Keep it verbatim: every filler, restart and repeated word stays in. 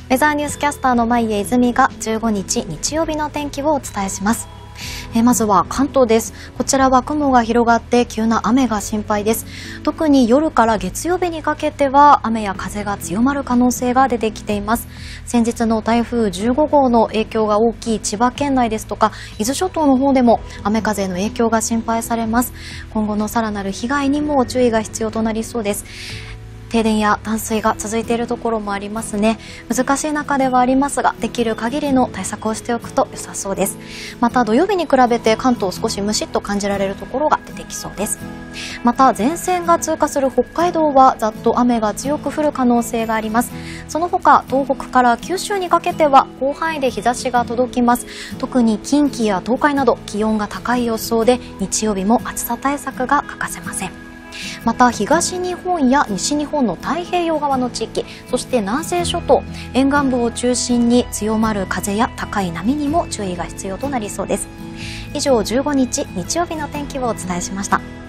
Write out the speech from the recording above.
ウェザーニュースキャスターの前江泉がじゅうごにち日曜日の天気をお伝えします。えまずは関東です。こちらは雲が広がって急な雨が心配です。特に夜から月曜日にかけては雨や風が強まる可能性が出てきています。先日の台風じゅうごごうの影響が大きい千葉県内ですとか伊豆諸島の方でも雨風の影響が心配されます。今後のさらなる被害にも注意が必要となりそうです。停電や断水が続いているところもありますね。難しい中ではありますが、できる限りの対策をしておくと良さそうです。また土曜日に比べて関東少しムシッと感じられるところが出てきそうです。また前線が通過する北海道はざっと雨が強く降る可能性があります。その他東北から九州にかけては広範囲で日差しが届きます。特に近畿や東海など気温が高い予想で、日曜日も暑さ対策が欠かせません。また東日本や西日本の太平洋側の地域、そして南西諸島沿岸部を中心に強まる風や高い波にも注意が必要となりそうです。以上じゅうごにち日曜日の天気をお伝えしました。